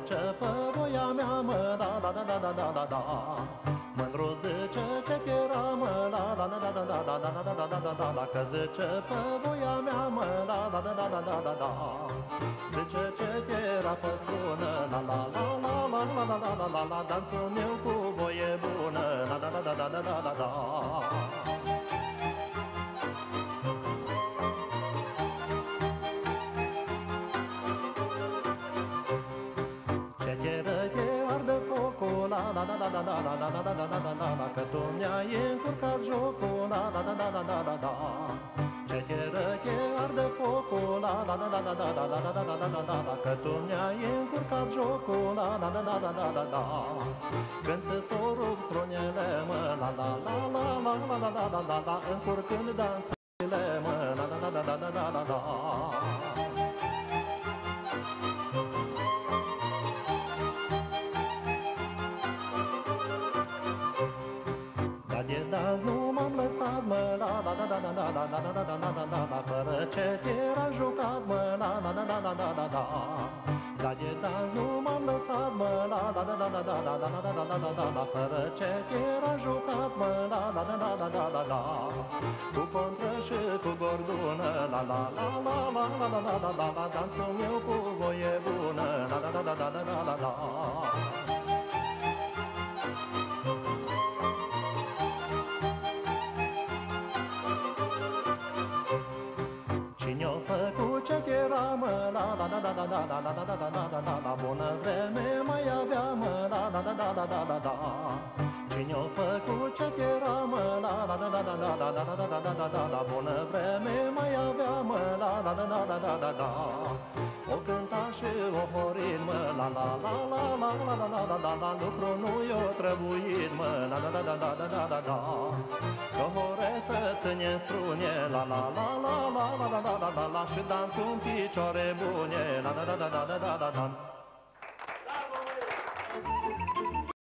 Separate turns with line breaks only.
zice pe voia mea, mă, da, da, da, da, da, da, da, da. Mândru zice ce era, mă, da, da, da, da, da, da, da, da, da, da, da, da, da, da, că zice pe voia mea, mă, da, da, da, da, da, da, da, da. Zice ce era pe strună, la, la, la, la, la, la, la, la, la, la, la, dansul meu cu voie bună, la, da, da, da, da, da, da, da, da. Arde focul, la la la la la la la la la la la la la la, că tu mi-ai încurcat jocul, la la la la la la la la. Ce che arde focul, la la la la la la la la la la la la la la, că tu mi-ai încurcat jocul, la la la la la la la la. Când se sorup strunele, mă, la la la la la la la la la la la, încurcând dansurile, mă, la la la la la la la la la. Azi nu m-am lăsat, mă, la la la la la la la la la la la la la la, fără ce era jucat, mă, la la la la la la la la. Azi nu m-am lăsat, mă, la la la la la la la la la la la la la, fără ce era jucat, mă, la la la la la la la la. Cu contră și cu gordună, la la la la la la la la la la la, dansul meu cu voie bună, la la la la la la la la la. Cine-o făcut ce era, mă, la la la la la la la la la la la la la la, bună vreme mai avea, mă, la la la la la la la la. Cine-o făcut ce era, mă, la la la la la la la la la la la la la la, bună vreme mai avea, mă, la la la la la la la la. O cânta și o horit, mă, la la la la la la la la la la la, lucru nu i-o trebuit, mă, la la la la la la la la la. Că hore să ține strune, la la la la la la la la la la la, și dansul în picioare bune, la la la la la la la la la.